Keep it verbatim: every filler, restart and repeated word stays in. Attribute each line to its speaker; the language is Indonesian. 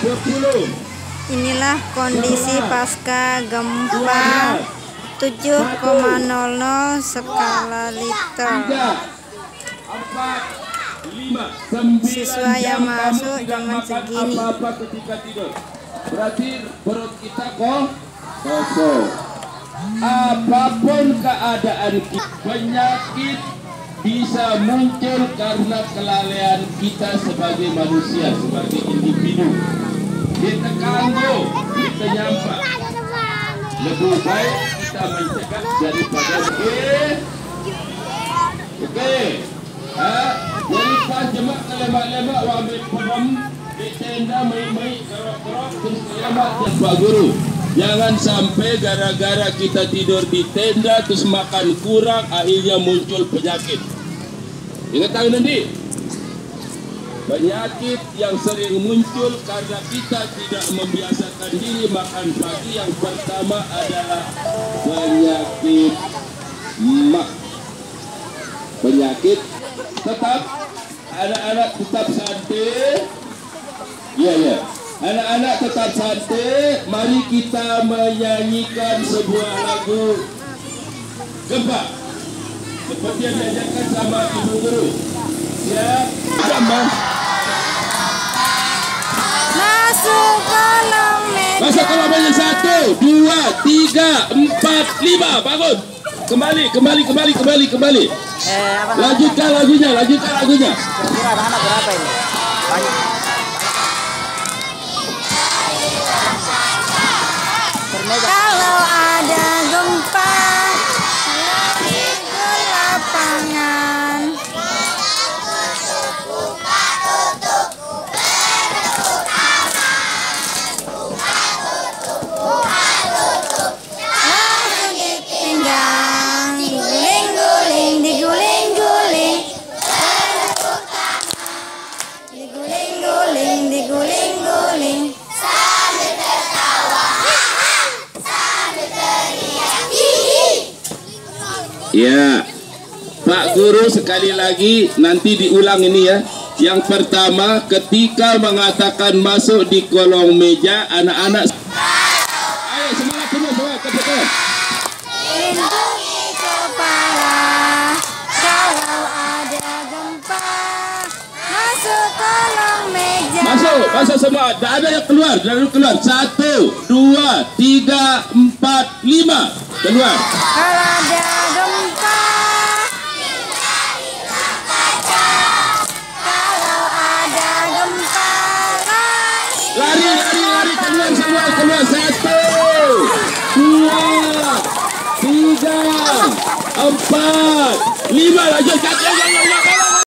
Speaker 1: sepuluh.
Speaker 2: Inilah kondisi pasca gempa tujuh koma nol nol skala Richter. Siswa yang masuk zaman segini.
Speaker 1: Apa-apa ketika tidur. Berarti perut kita kok kosong. Apapun keadaan kita, penyakit bisa muncul karena kelalaian kita sebagai manusia, sebagai individu. Kita kanggo, kita nyampak. Lebih baik kita mencegah daripada oke. Oke. Ha? Jadi pas jemaah lemak-lemak ambil paham di tenda mai-mai kerok-kerok terus lemak dan Pak Guru. Jangan sampai gara-gara kita tidur di tenda terus makan kurang akhirnya muncul penyakit. Ingat tahu nanti? Penyakit yang sering muncul karena kita tidak membiasakan diri makan pagi. Yang pertama adalah penyakit mak. Penyakit tetap anak-anak tetap santai. Ya ya. Anak-anak tetap santai. Mari kita menyanyikan sebuah lagu gempa seperti yang diajarkan sama Ibu Guru. Siap? Gambar.
Speaker 2: Masuk kolom meja.
Speaker 1: Masuk kolom meja satu, dua, tiga, empat, lima. Bangun. Kembali, kembali, kembali, kembali, kembali.
Speaker 3: Eh, apa
Speaker 1: lanjutkan lagunya, lanjutkan lagunya.
Speaker 3: Kira-kira anak berapa ini? Banyak.
Speaker 2: Kalau ada gempa, lari ke lapangan. Langsung dipinggang, guling-guling, diguling-guling, diguling-guling, diguling-guling.
Speaker 1: Ya, Pak Guru sekali lagi nanti diulang ini ya. Yang pertama ketika mengatakan masuk di kolong meja anak-anak. Ayo semangat semua, semangat cepat.
Speaker 2: Lindungi kepala kalau ada gempa. Masuk kolong meja.
Speaker 1: Masuk, masuk semua. Tak ada yang keluar, jangan keluar. Satu, dua, tiga, empat, lima. Keluar.
Speaker 2: Kalau ada gempa, kalau ada gempa,
Speaker 1: Lari, lari, lari, keluar semua, keluar. Satu, dua, tiga, empat, lima. Lanjut, lanjut, lanjut, lanjut.